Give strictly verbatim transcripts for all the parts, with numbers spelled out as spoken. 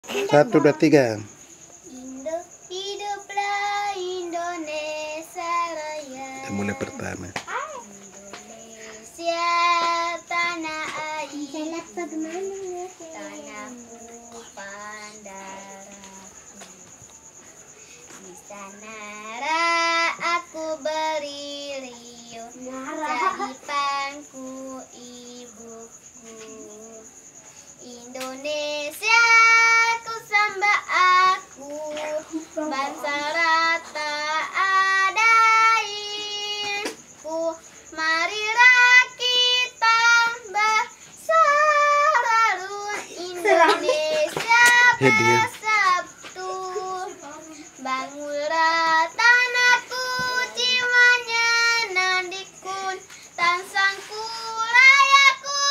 Satu, dua, tiga. Indo, hiduplah Indonesia Raya. Kita mulai pertama. Indonesia tanah air, tanahku pandaraku. Di sana aku berdiri, jadi pangku ibuku. Indonesia ku sembah aku, bangsa rata adain ku. Marilah kita bersatu, Indonesia bersatu. Bangunlah tanahku, jiwanya nandikun, tansangku rayaku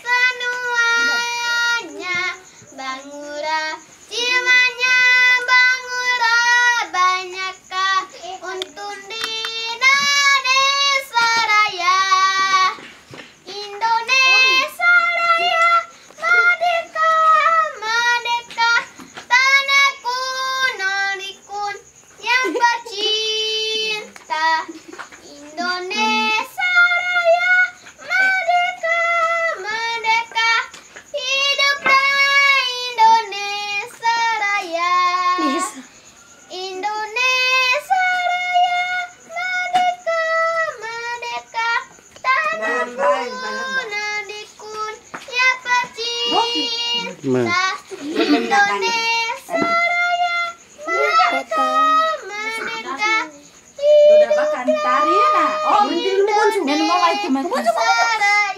semuanya. Bangunlah jiwanya, bangunlah banyakkah untuk di Indonesia Raya. Indonesia Raya, merdeka, merdeka, tanahku nandikun yang bercinta. Indonesia Raya, merdeka, merdeka, hiduplah Indonesia Raya. Indonesia Raya, merdeka, merdeka, tanahku nandikun yang bercinta. Indonesia Raya, merdeka, merdeka, hiduplah Indonesia Raya.